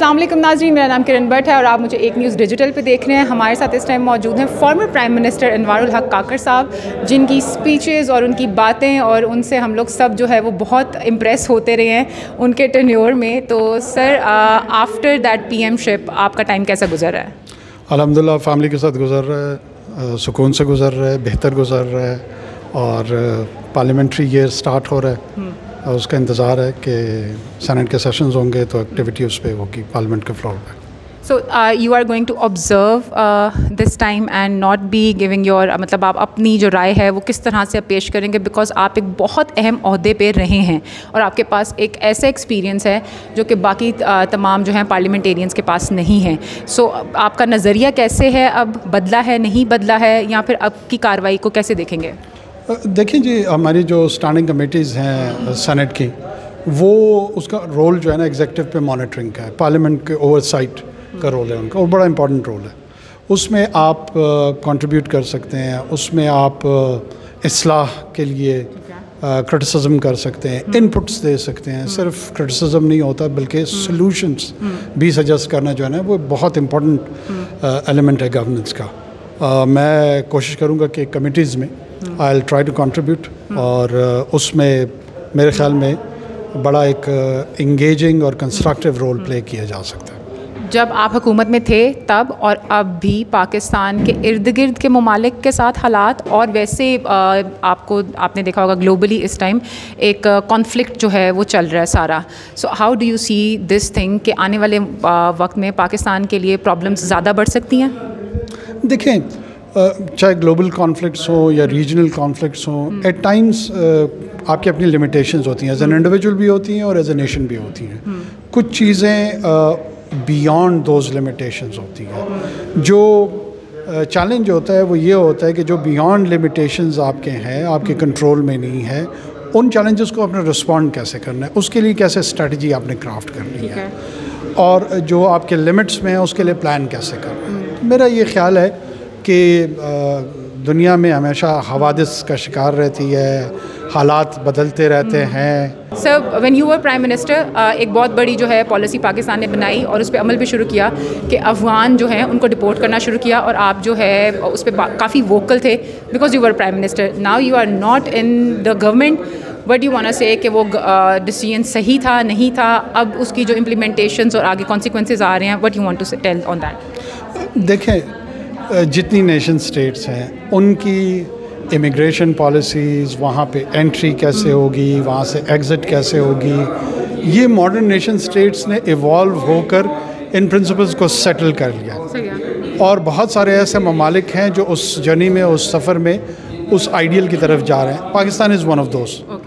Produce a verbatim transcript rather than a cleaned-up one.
السلام علیکم ناظرین، میرا نام کرن بٹ ہے اور آپ مجھے ایک نیوز ڈیجیٹل پہ دیکھ رہے ہیں. ہمارے ساتھ اس ٹائم موجود ہیں فارمر پرائم منسٹر انوار الحق کاکڑ صاحب، جن کی اسپیچز اور ان کی باتیں اور ان سے ہم لوگ سب جو ہے وہ بہت امپریس ہوتے رہے ہیں ان کے ٹینیور میں. تو sir, after that P M ship آپ کا ٹائم کیسا گزر رہا ہے؟ الحمد للہ فیملی کے ساتھ گزر رہا ہے، سکون سے گزر رہا ہے، بہتر گزر رہا ہے. اور پارلیمنٹری ایئر سٹارٹ ہو رہا ہے، اس کا انتظار ہے کہ سینٹ کے سیشنز ہوں گے تو ایکٹیویٹی اس پہ ہوگی پارلیمنٹ کے فلور پہ. So you are going to observe this time and not be giving your, مطلب آپ اپنی جو رائے ہے وہ کس طرح سے پیش کریں گے، بیکاز آپ ایک بہت اہم عہدے پہ رہے ہیں اور آپ کے پاس ایک ایسا ایکسپیرینس ہے جو کہ باقی تمام جو ہیں پارلیمنٹیرینس کے پاس نہیں ہے. سو آپ کا نظریہ کیسے ہے، اب بدلا ہے نہیں بدلا ہے، یا پھر اب کی کارروائی کو کیسے دیکھیں گے؟ دیکھیں جی، ہماری جو اسٹینڈنگ کمیٹیز ہیں سینٹ کی، وہ اس کا رول جو ہے نا ایگزیکٹو پہ مانیٹرنگ کا ہے، پارلیمنٹ کے اوور سائٹ کا رول ہے ان کا، اور بڑا امپورٹنٹ رول ہے. اس میں آپ کنٹریبیوٹ کر سکتے ہیں، اس میں آپ اصلاح کے لیے کرٹیسزم کر سکتے ہیں، ان پٹس دے سکتے ہیں. صرف کرٹیسزم نہیں ہوتا بلکہ سلوشنس بھی سجیسٹ کرنا جو ہے نا وہ بہت امپورٹنٹ ایلیمنٹ ہے گورننس کا. میں کوشش کروں گا کہ کمیٹیز میں I will try to contribute, اور اس میں میرے خیال میں بڑا ایک انگیجنگ اور کنسٹرکٹیو رول پلے کیا جا سکتا ہے. جب آپ حکومت میں تھے تب اور اب بھی پاکستان کے ارد گرد کے ممالک کے ساتھ حالات، اور ویسے آپ کو آپ نے دیکھا ہوگا گلوبلی اس ٹائم ایک کانفلکٹ جو ہے وہ چل رہا ہے سارا. So how do you see this thing کہ آنے والے وقت میں پاکستان کے لیے پرابلمس زیادہ بڑھ سکتی ہیں؟ دیکھیں، چاہے گلوبل کانفلکٹس ہوں یا ریجنل کانفلکٹس ہوں، ایٹ ٹائمس آپ کی اپنی لمیٹیشنز ہوتی ہیں، ایز این انڈیویجول بھی ہوتی ہیں اور ایز اے نیشن بھی ہوتی ہیں. کچھ چیزیں بیانڈ دوز لمیٹیشنز ہوتی ہیں. جو چیلنج ہوتا ہے وہ یہ ہوتا ہے کہ جو بیانڈ لمیٹیشنز آپ کے ہیں، آپ کے کنٹرول میں نہیں ہے، ان چیلنجز کو اپنا رسپونڈ کیسے کرنا ہے، اس کے لیے کیسے اسٹریٹجی آپ نے کرافٹ کرنی ہے، اور جو آپ کے لمٹس میں ہیں اس کے لیے پلان کیسے کرنا ہے. میرا یہ خیال ہے کہ دنیا میں ہمیشہ حوادث کا شکار رہتی ہے، حالات بدلتے رہتے ہیں. Sir, when you were prime minister, ایک بہت بڑی جو ہے پالیسی پاکستان نے بنائی اور اس پہ عمل بھی شروع کیا کہ افغان جو ہیں ان کو ڈپورٹ کرنا شروع کیا، اور آپ جو ہے اس پہ کافی ووکل تھے because you were prime minister. Now you are not in the government, what you want say کہ وہ ڈیسیژن صحیح تھا نہیں تھا، اب اس کی جو امپلیمنٹیشنز اور آگے کانسیکوینسز آ رہے ہیں، what you want to tell on that? دیکھیں، جتنی نیشن سٹیٹس ہیں ان کی امیگریشن پالیسیز، وہاں پہ انٹری کیسے ہوگی، وہاں سے ایگزٹ کیسے ہوگی، یہ ماڈرن نیشن سٹیٹس نے ایوالو ہو کر ان پرنسپلز کو سیٹل کر لیا. اور بہت سارے ایسے ممالک ہیں جو اس جرنی میں، اس سفر میں اس آئیڈیل کی طرف جا رہے ہیں. Pakistan is one of those.